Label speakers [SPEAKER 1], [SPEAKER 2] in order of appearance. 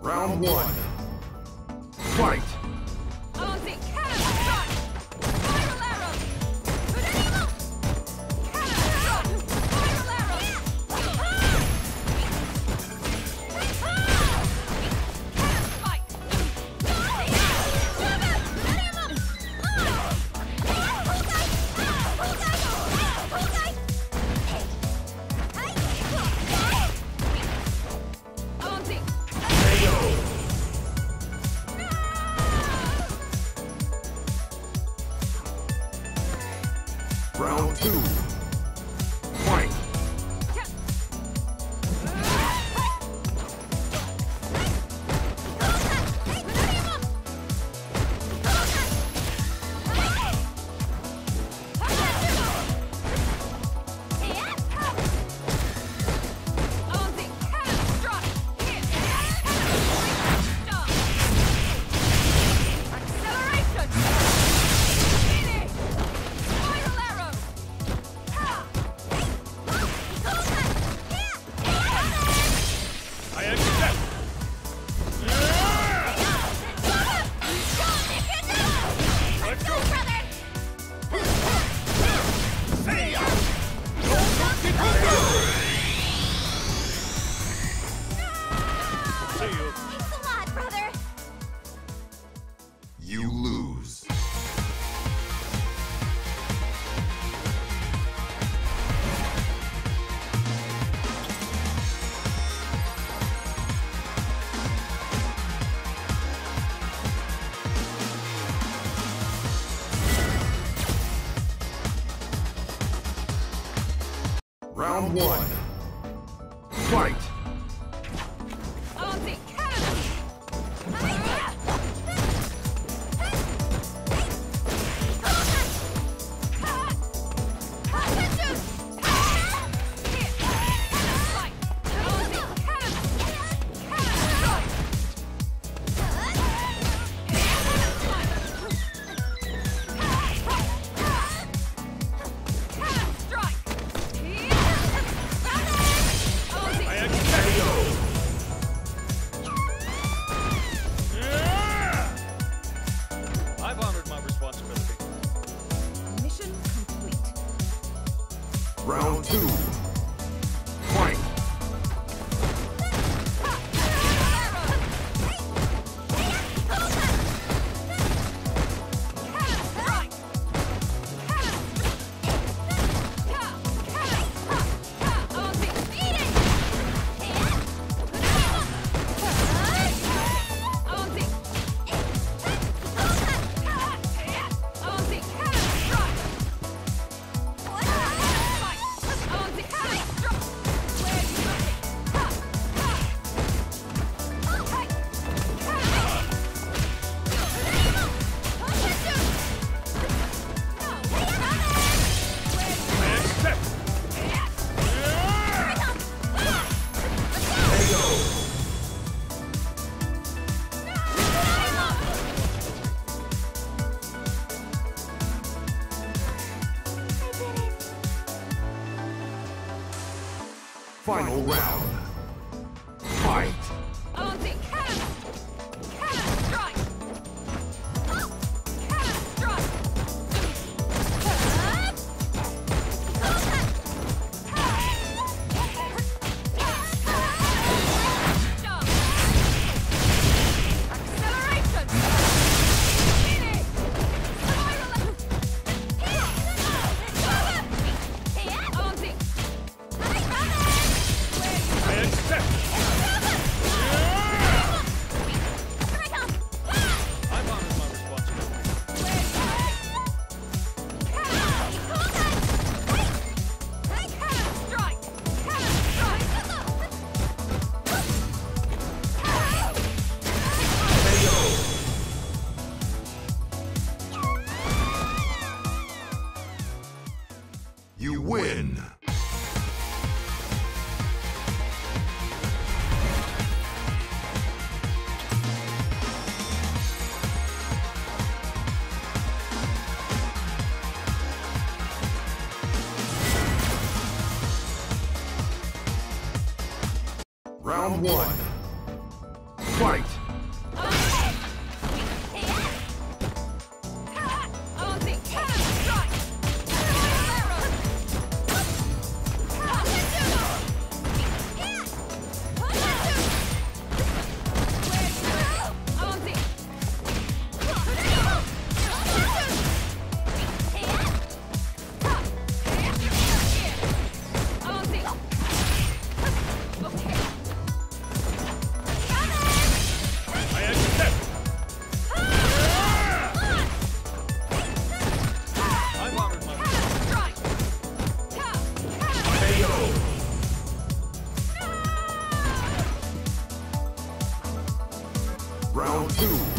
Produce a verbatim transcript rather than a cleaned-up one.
[SPEAKER 1] Round one. Fight!
[SPEAKER 2] Balancing cannon strike! Spiral arrow! Cannon strike! Spiral arrow! Cannon spike! Balancing!
[SPEAKER 1] Round two. Fight!
[SPEAKER 2] Balancing cannon strike! Acceleration! Spiral arrow!
[SPEAKER 3] I accept! Let's go! Say ya! See you.
[SPEAKER 2] Thanks a lot, brother!
[SPEAKER 1] You lose. Round one. Fight!
[SPEAKER 2] Balancing cannon!
[SPEAKER 3] I accept! I've honored my responsibility.
[SPEAKER 2] Mission complete.
[SPEAKER 1] Round two. Fight!
[SPEAKER 3] I accept!
[SPEAKER 1] Final round. Fight!
[SPEAKER 2] Balancing cannon! Cannon strike! Cannon strike! Acceleration! Balancing!
[SPEAKER 3] I accept! I've honored my responsibility.
[SPEAKER 1] You win! Round one. Fight!
[SPEAKER 3] I accept. I've honored my
[SPEAKER 1] K O! Round two.